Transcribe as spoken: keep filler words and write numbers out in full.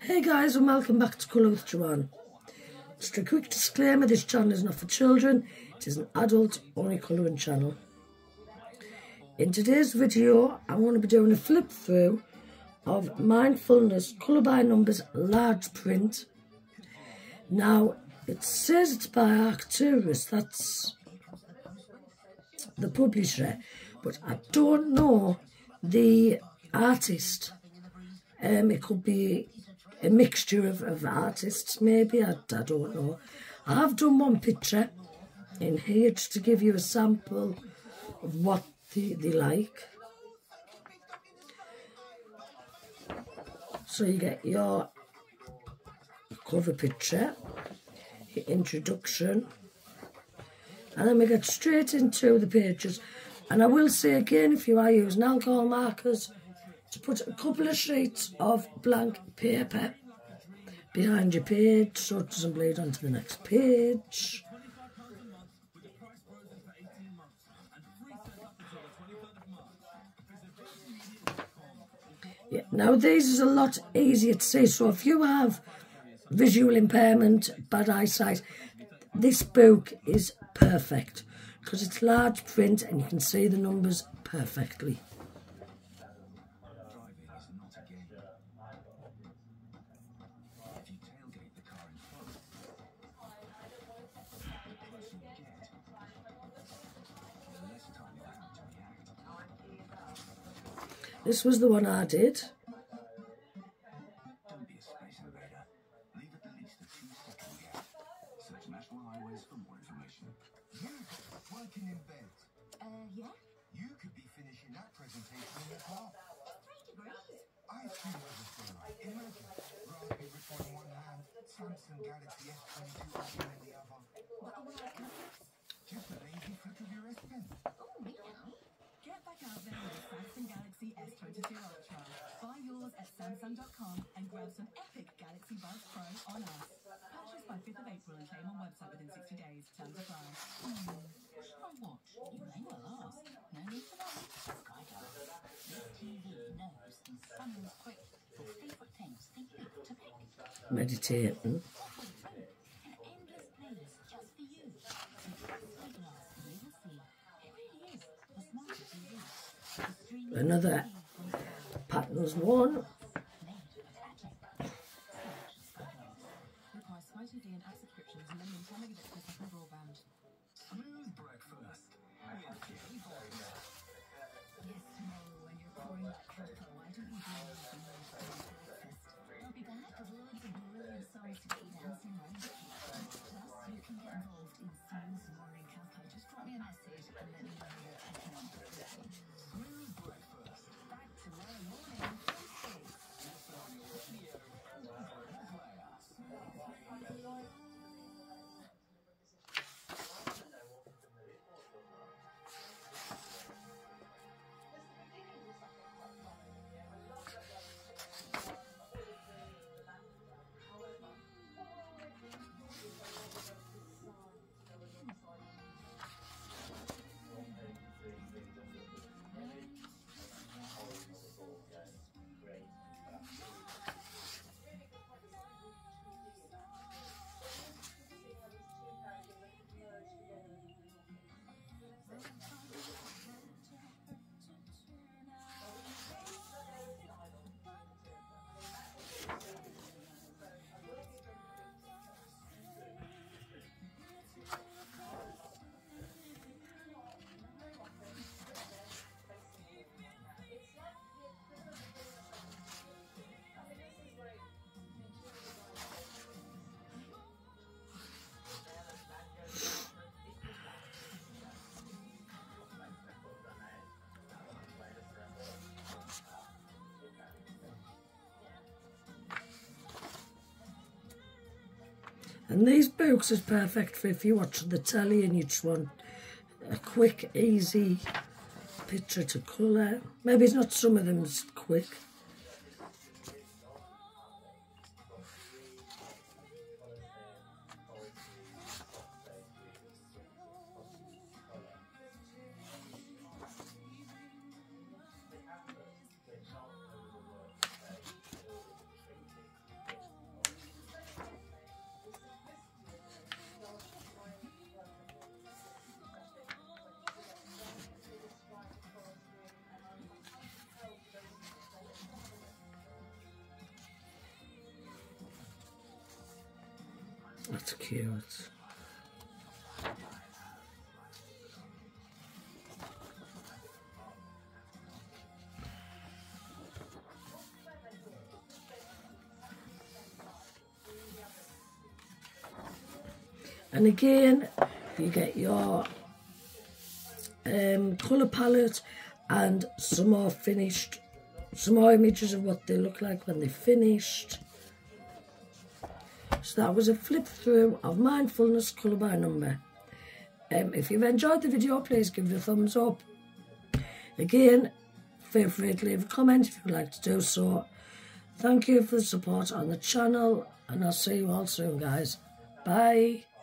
Hey guys, and welcome back to Colour with Joanne. Just a quick disclaimer, this channel is not for children, it is an adult only colouring channel. In today's video, I'm going to be doing a flip through of Mindfulness Colour by Numbers large print. Now, it says it's by Arcturus, that's the publisher, but I don't know the artist. Um, it could be a mixture of, of artists, maybe, I, I don't know. I have done one picture in here just to give you a sample of what they, they like. So you get your cover picture, your introduction, and then we get straight into the pages. And I will say again, if you are using alcohol markers, to put a couple of sheets of blank paper behind your page so it doesn't bleed onto the next page. Yeah, now these is a lot easier to see, so if you have visual impairment, bad eyesight, this book is perfect because it's large print and you can see the numbers perfectly. This was the one I did. Don't be a space invader. Leave at the least a few seconds gap. Search National Highways for more information. You working in bed? Uh, yeah? You could be finishing that presentation in your car. Three degrees. I see what it's doing. Imagine Raspberry Pi in one hand, Samsung Galaxy S twenty-two Ultra in the other. What are we like? Just a lazy flick of your S Pen. Oh, me now. Get back out there with the Samsung Galaxy S twenty-two Ultra. Buy yours at Samsung dot com and grab some epic Galaxy Buds Pro on us. Purchase by fifth of April and claim on website within sixty days. Terms apply. Hmm. Should I watch? You may well ask. No need for that. Skydive. This T V knows and summons quick your favourite things for you to pick. Meditating. An endless playlist just for you. With Sky Glass, you will see. It really is the smarter T V. The streaming Another patterns one. Requires Sky T V and app subscriptions and minimum ten megabits per second broadband. Smooth breakfast. With Jay Boyner. Yes, no, when you're pouring that cocoa, why don't you do some more breakfast? I'll be back with loads of brilliant songs to get you dancing around the kitchen. Plus, you can get involved in smooth morning cocoa. Just drop me a message and let me know you're checking out. Smooth breakfast. Back tomorrow morning from six. Just on your radio and player. And these books is perfect for if you watch the telly and you just want a quick, easy picture to colour. Maybe it's not some of them's quick. That's cute. And again, you get your um, colour palette and some more finished, some more images of what they look like when they're finished. So that was a flip through of Mindfulness Colour by Number. Um, if you've enjoyed the video, please give it a thumbs up. Again, feel free to leave a comment if you'd like to do so. Thank you for the support on the channel, and I'll see you all soon, guys. Bye.